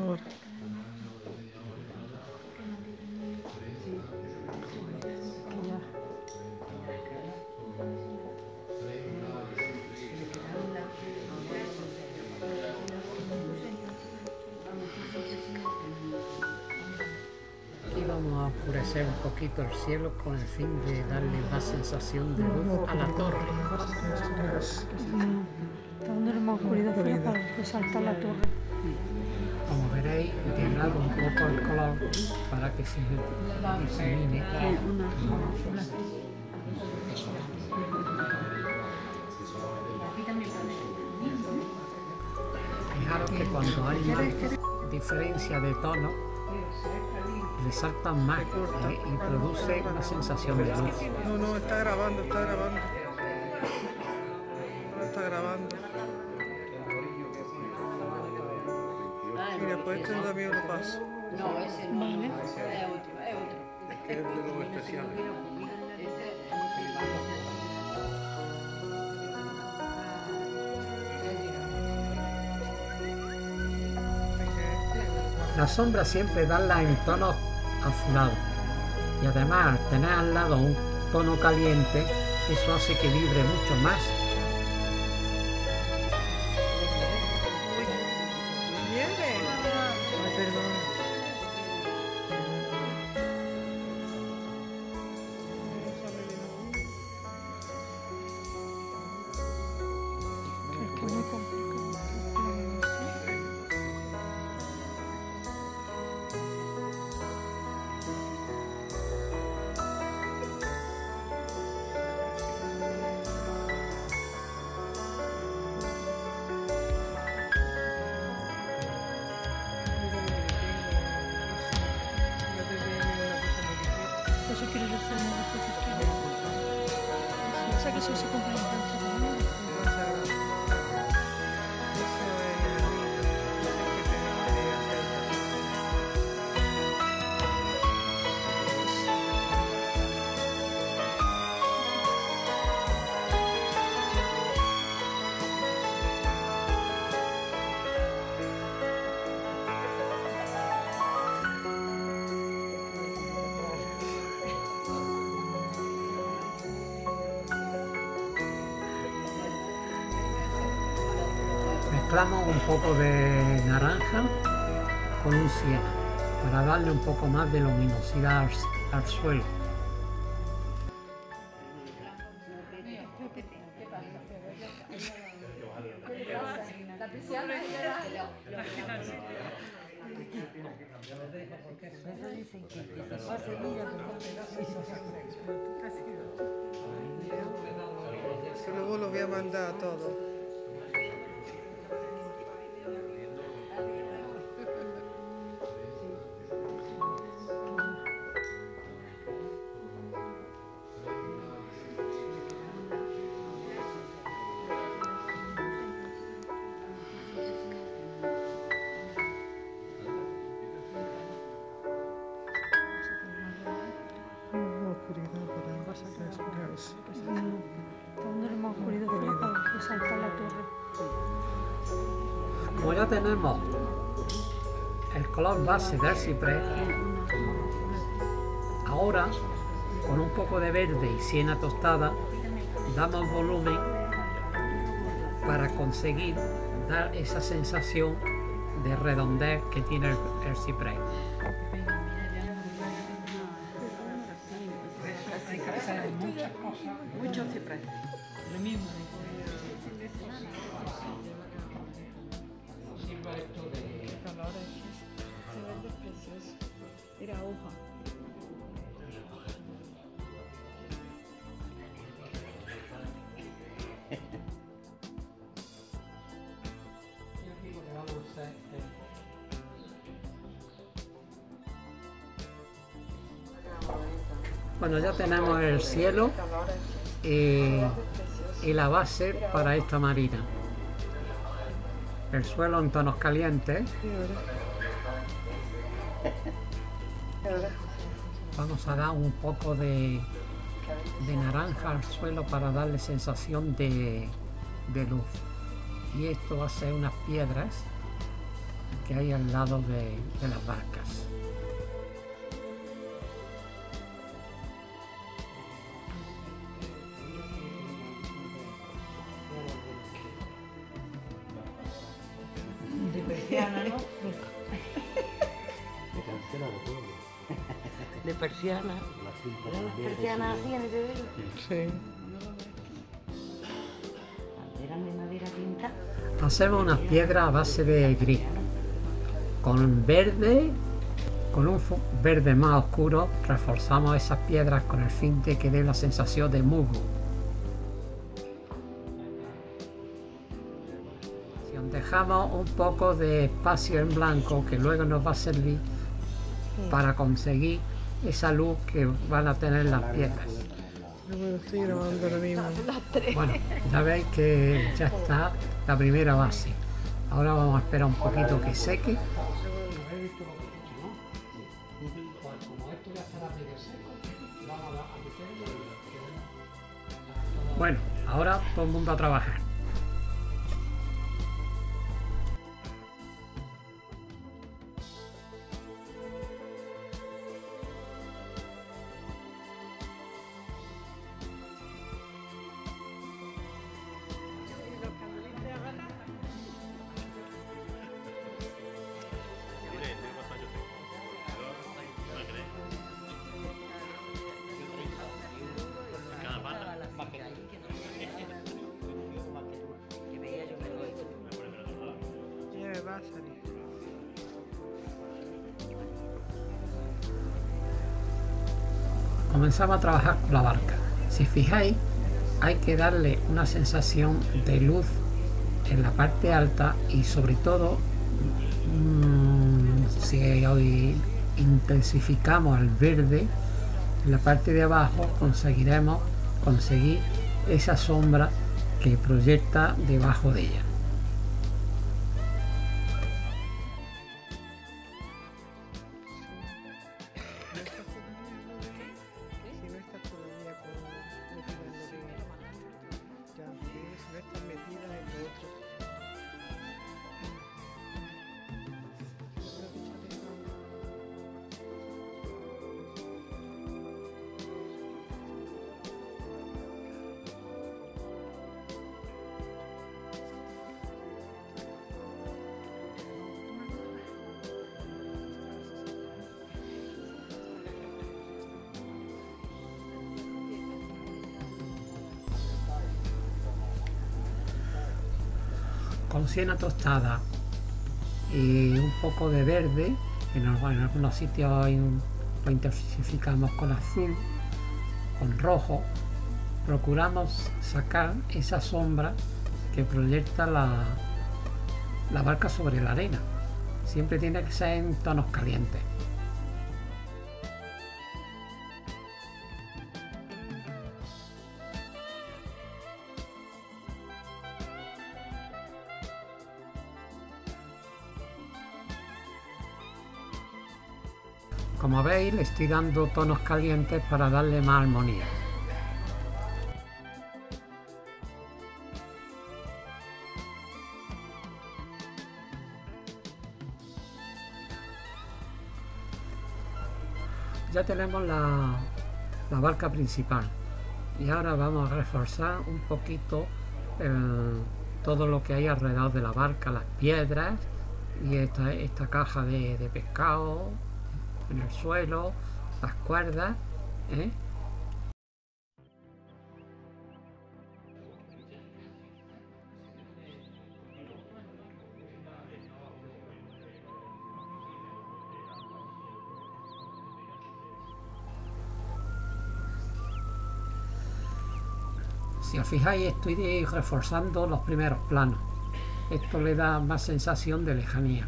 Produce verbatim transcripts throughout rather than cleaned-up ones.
Ahora. Aquí vamos a oscurecer un poquito el cielo con el fin de darle más sensación de luz a la torre. Está dando más oscuridad fuera para resaltar la torre. Como veréis, degrado un poco el color para que se difumine. Fijaros que cuando hay más diferencia de tono, resaltan más eh, y produce una sensación de luz. No, no, está grabando, está grabando. No está grabando. Y después este también lo paso. No, ese no. Vale. Es otro, es otro. Es que es de los especiales. Las sombras siempre danlas en tonos azulados y además al tener al lado un tono caliente, eso hace que vibre mucho más. ¿Viene? Ay, perdón. Es que es muy complicado. Eso quiere decir una positiva. O sea que eso se compra en plancha grande. Mezclamos un poco de naranja con un siena para darle un poco más de luminosidad al, al suelo. Que luego lo voy a mandar a todos. La oscuridad para respirar eso. Está dando más oscuridad fuera para resaltar la torre. Como ya tenemos el color base del ciprés, ahora con un poco de verde y siena tostada damos volumen para conseguir dar esa sensación de redondez que tiene el, el ciprés. Mucho ciprés. Lo mismo. Era hoja. Bueno, ya tenemos el cielo y, y la base para esta marina. El suelo en tonos calientes. Vamos a dar un poco de, de naranja al suelo para darle sensación de, de luz. Y esto va a ser unas piedras que hay al lado de, de las barcas. De persiana, ¿no? Me cancela de todo. De persiana. ¿Eran las persianas así en ese dedo? Sí. Eran de madera pintada. Hacemos unas piedras a base de gris, con verde, con un verde más oscuro, reforzamos esas piedras con el fin de que dé la sensación de musgo. Dejamos un poco de espacio en blanco que luego nos va a servir para conseguir esa luz que van a tener las piedras. Yo me lo estoy grabando ahora mismo. Bueno, ya veis que ya está la primera base. Ahora vamos a esperar un poquito que seque. Bueno, ahora todo el mundo a trabajar. Ya me va a salir. Comenzamos a trabajar con la barca. Si fijáis, hay que darle una sensación de luz en la parte alta y sobre todo mmm, si hoy intensificamos el verde en la parte de abajo, conseguiremos conseguir esa sombra que proyecta debajo de ella. Si no estás todavía con metida en lo de ya, si no estás metida en lo otro. Creo que ya tengo- Con siena tostada y un poco de verde, en, en algunos sitios hay un, lo intensificamos con azul, con rojo, procuramos sacar esa sombra que proyecta la, la barca sobre la arena. Siempre tiene que ser en tonos calientes. Como veis, le estoy dando tonos calientes para darle más armonía. Ya tenemos la, la barca principal y ahora vamos a reforzar un poquito eh, todo lo que hay alrededor de la barca, las piedras y esta, esta caja de, de pescado en el suelo, las cuerdas, ¿eh? Si os fijáis, estoy reforzando los primeros planos. Esto le da más sensación de lejanía.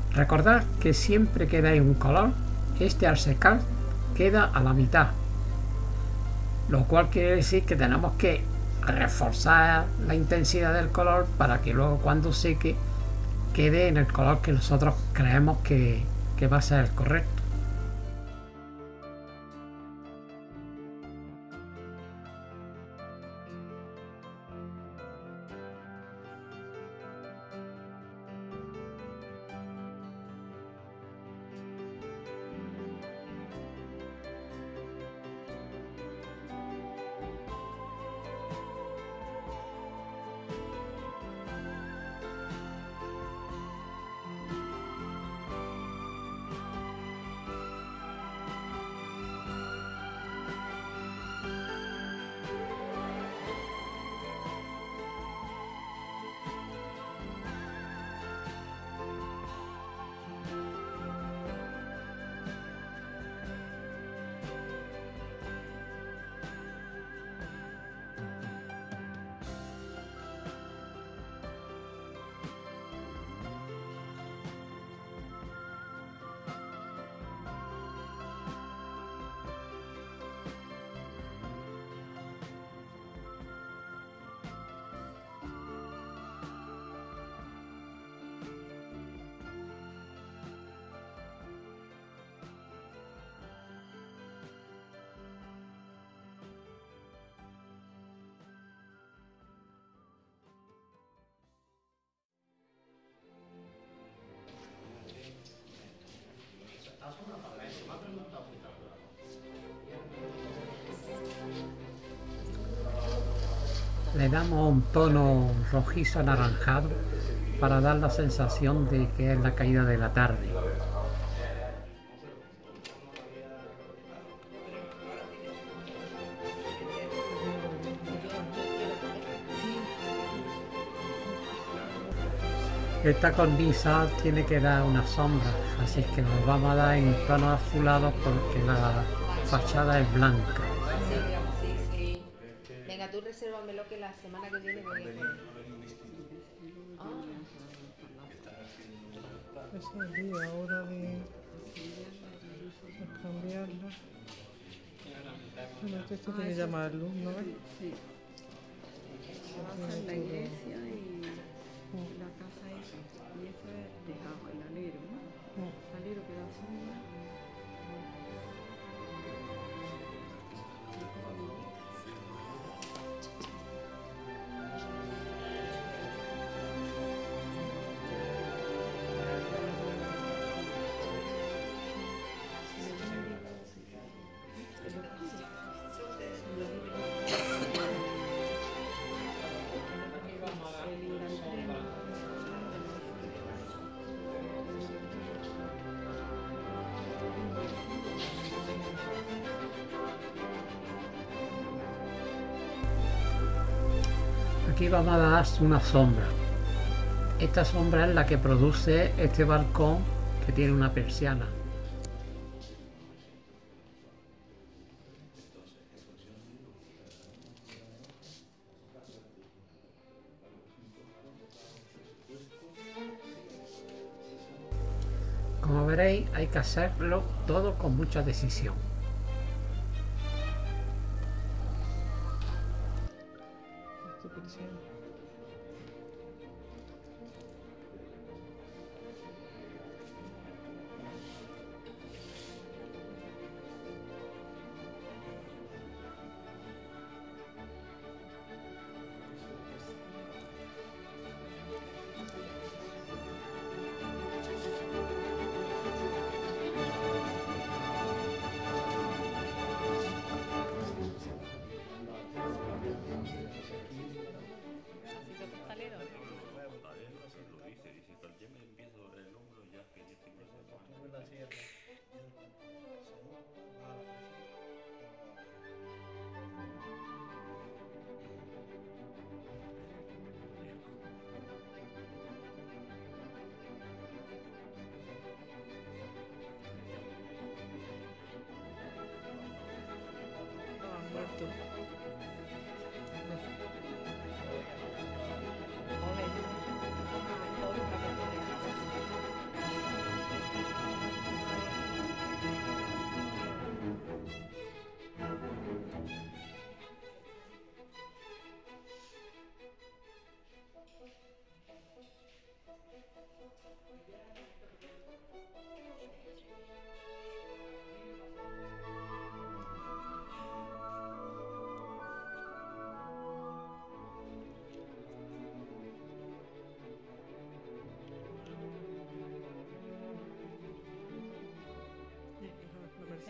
Recordad que siempre que dais un color, este al secar queda a la mitad, lo cual quiere decir que tenemos que reforzar la intensidad del color para que luego cuando seque quede en el color que nosotros creemos que, que va a ser el correcto. Le damos un tono rojizo anaranjado para dar la sensación de que es la caída de la tarde. Esta cornisa tiene que dar una sombra, así que nos vamos a dar en tonos azulados porque la fachada es blanca. Venga, tú resérvamelo que la semana que viene voy a poner. Ah. Es el día ahora de, de cambiarlo. Bueno, esto tiene que llamar luz, ¿no ves? Sí. Pasa en la iglesia y la casa esa. Y eso es tejado, el alero, ¿no? El alero que da sombra. Aquí vamos a dar una sombra. Esta sombra es la que produce este balcón que tiene una persiana. Como veréis, hay que hacerlo todo con mucha decisión.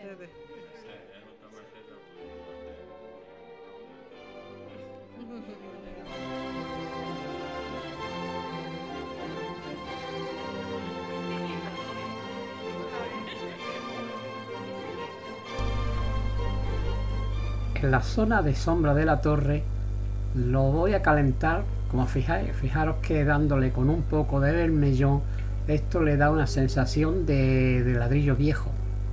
Mercedes. En la zona de sombra de la torre lo voy a calentar, como fijáis, fijaros que dándole con un poco de bermellón, esto le da una sensación de, de ladrillo viejo.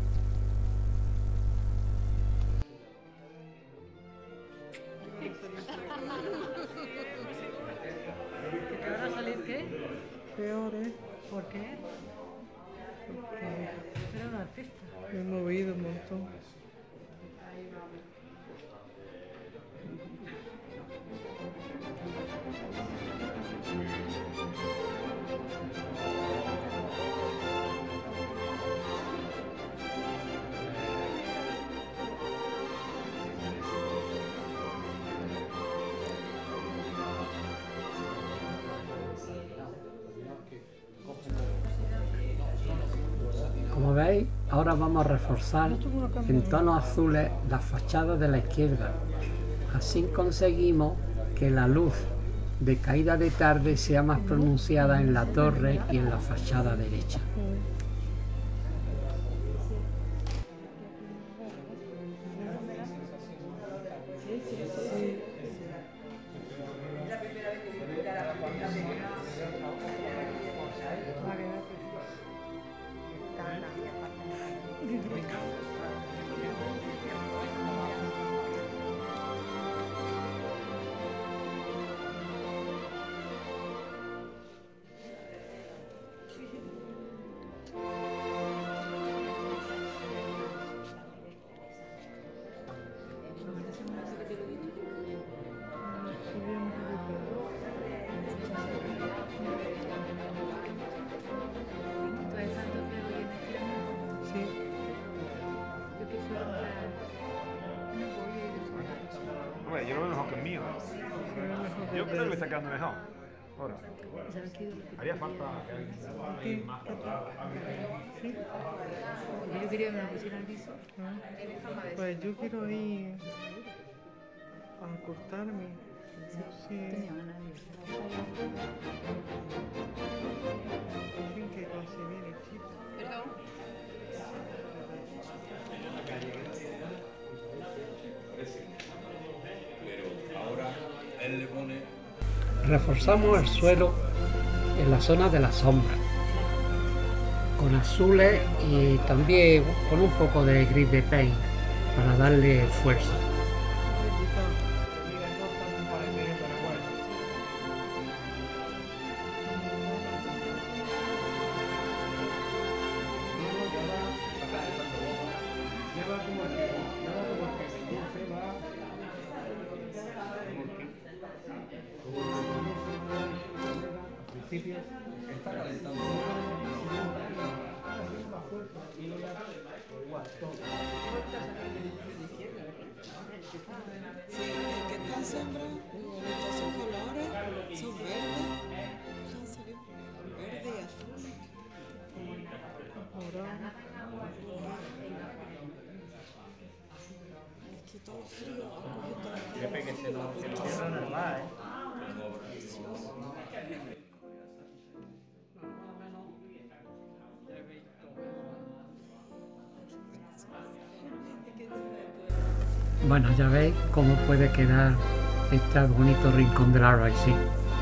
¿Que te van a salir qué? Peor, ¿eh? ¿Por qué? Porque Eres un artista. me he movido un montón. Como veis, ahora vamos a reforzar en tonos azules las fachadas de la izquierda. Así conseguimos que la luz de caída de tarde sea más pronunciada en la torre y en la fachada derecha. Entonces, tanto feo y en el Sí. yo prefiero comprar una polla y dos. Hombre, yo lo veo mejor que el mío. Se ve mejor Yo que creo que el me está quedando mejor. Ahora, ¿Sabes qué? haría falta que alguien... más. Yo quería que me lo pusieran liso. Ah, pues yo quiero ir a acostarme. Sí. Tenía ganas de ir. Sin que considere chico. Reforzamos el suelo en la zona de la sombra con azules y también con un poco de gris de paint para darle fuerza. Sí, es que están sembrados, bonitos son colores, son verdes, han salido verde y azul. Es que todo frío, ha cogido toda la Pepe, que se lo cierran el bar, ¿eh? Bueno, ya veis cómo puede quedar este bonito rincón del R I C.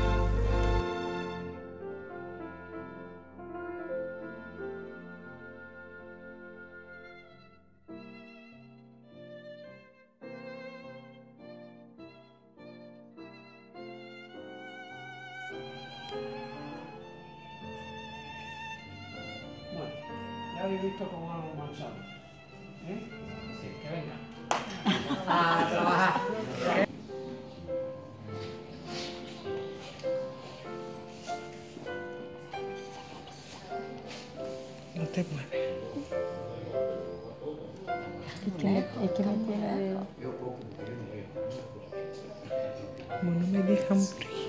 Bueno, ya habéis visto cómo hemos marchado. ¿Eh? Sí, que venga. A trabajar. No te mueves. Hay que meter Como no me dejan morir.